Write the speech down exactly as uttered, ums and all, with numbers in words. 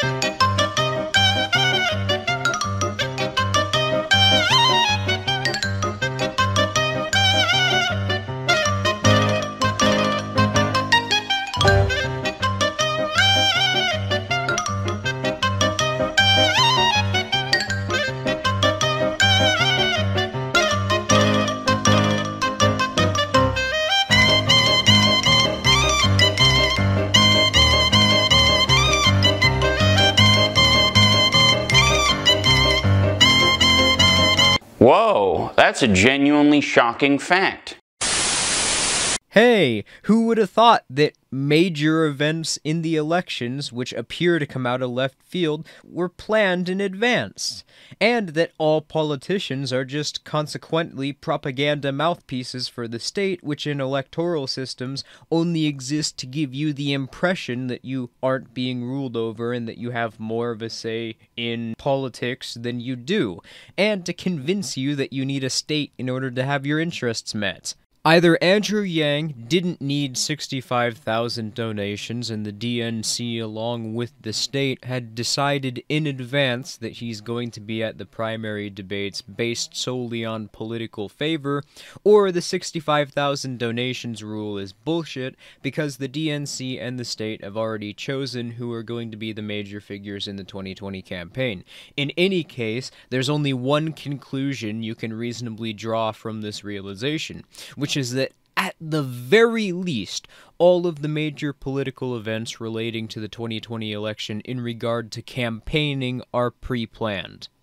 Whoa, that's a genuinely shocking fact. Hey, who would have thought that major events in the elections, which appear to come out of left field, were planned in advance? And that all politicians are just consequently propaganda mouthpieces for the state, which in electoral systems only exist to give you the impression that you aren't being ruled over and that you have more of a say in politics than you do, and to convince you that you need a state in order to have your interests met. Either Andrew Yang didn't need sixty-five thousand donations and the D N C, along with the state, had decided in advance that he's going to be at the primary debates based solely on political favor, or the sixty-five thousand donations rule is bullshit because the D N C and the state have already chosen who are going to be the major figures in the twenty twenty campaign. In any case, there's only one conclusion you can reasonably draw from this realization, which is that, at the very least, all of the major political events relating to the twenty twenty election in regard to campaigning are pre-planned.